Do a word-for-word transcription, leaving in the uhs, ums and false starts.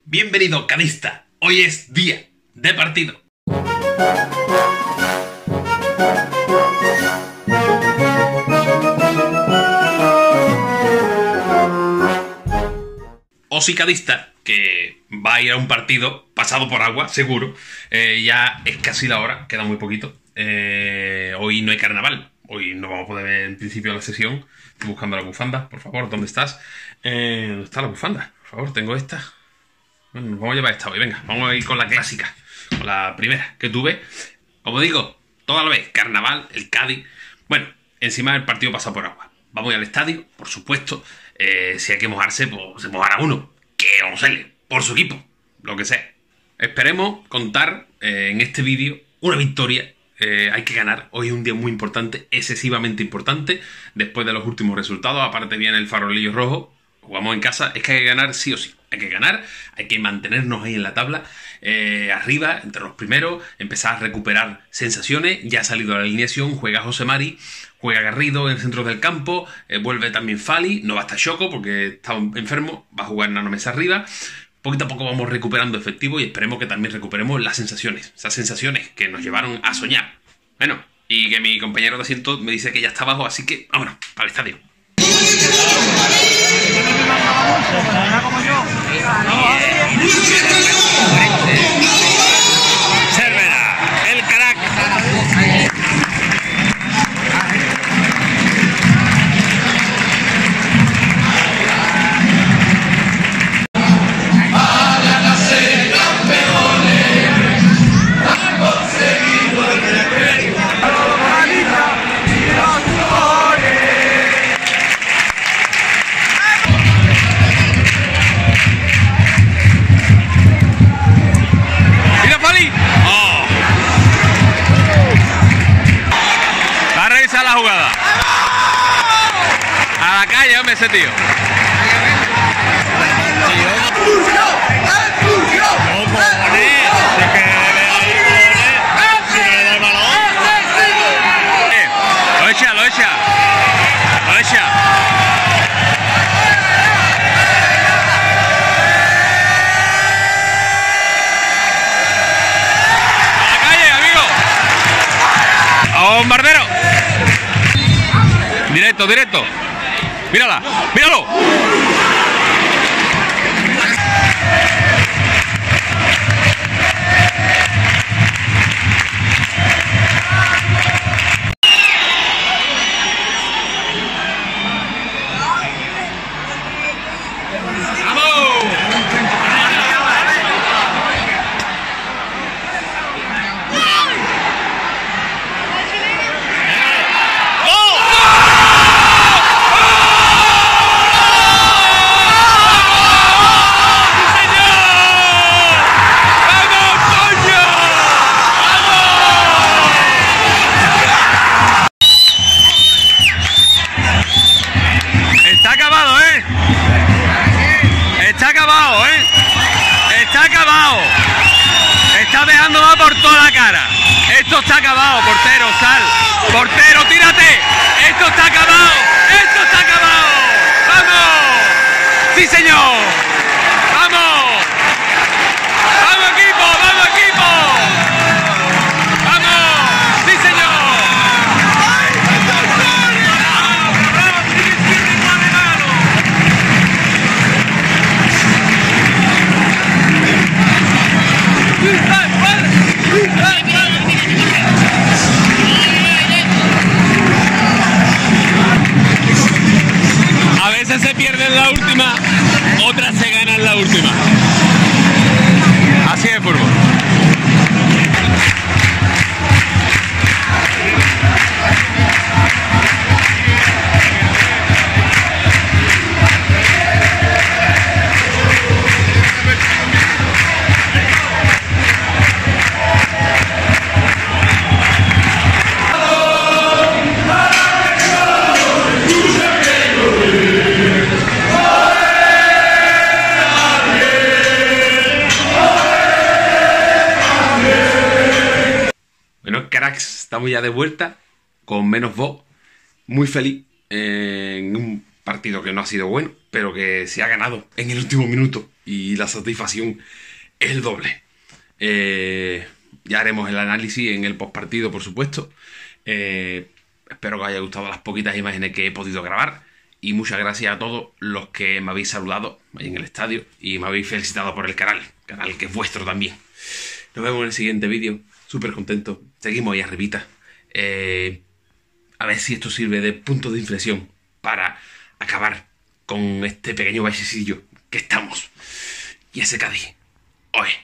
Bienvenido, cadista. Hoy es día de partido. Osi cadista, que va a ir a un partido pasado por agua, seguro. Eh, ya es casi la hora, queda muy poquito. Eh, hoy no hay carnaval. Hoy no vamos a poder ver en principio la sesión. Estoy buscando la bufanda, por favor, ¿dónde estás? Eh, ¿Dónde está la bufanda? Por favor, tengo esta. Bueno, nos vamos a llevar esta hoy, venga, vamos a ir con la clásica, con la primera que tuve. Como digo, toda la vez, carnaval, el Cádiz. Bueno, encima del partido pasa por agua. Vamos a ir al estadio, por supuesto. Eh, si hay que mojarse, pues se mojará uno. Que vamos a hacerle, por su equipo, lo que sea. Esperemos contar eh, en este vídeo una victoria. Eh, hay que ganar, hoy es un día muy importante, excesivamente importante. Después de los últimos resultados, aparte viene el farolillo rojo. Jugamos en casa, es que hay que ganar sí o sí. Hay que ganar, hay que mantenernos ahí en la tabla, eh, arriba, entre los primeros, empezar a recuperar sensaciones. Ya ha salido la alineación, juega José Mari, juega Garrido en el centro del campo, eh, vuelve también Fali, no va a estar Choco porque está enfermo, va a jugar Nano Mesa arriba. Poquito a poco vamos recuperando efectivo y esperemos que también recuperemos las sensaciones, esas sensaciones que nos llevaron a soñar. Bueno, y que mi compañero de asiento me dice que ya está abajo, así que vámonos, para el estadio. Cervera, el crack. La jugada a la calle, hombre, ese tío. Lo echa, lo echa, lo echa. A la calle, amigo. A bombardero. Directo, directo. Mírala, míralo. Está dejando más por toda la cara. Esto está acabado, portero, sal. Portero, tírate. Esto está acabado. Esto está acabado. ¡Vamos! ¡Sí, señor! ¡Vamos! ¡Vamos, equipo! ¡Vamos, equipo! ¡Vamos! ¡Sí, señor! A veces se pierde en la última, otras se ganan en la última. Así es el fútbol. Estamos ya de vuelta, con menos voz, muy feliz, eh, en un partido que no ha sido bueno, pero que se ha ganado en el último minuto. y la satisfacción es el doble. Eh, ya haremos el análisis en el postpartido, por supuesto. Eh, espero que os haya gustado las poquitas imágenes que he podido grabar. Y muchas gracias a todos los que me habéis saludado ahí en el estadio y me habéis felicitado por el canal, canal que es vuestro también. Nos vemos en el siguiente vídeo. Súper contento. Seguimos ahí arribita. Eh, a ver si esto sirve de punto de inflexión para acabar con este pequeño vallecillo que estamos. Y ese Cádiz. Hoy.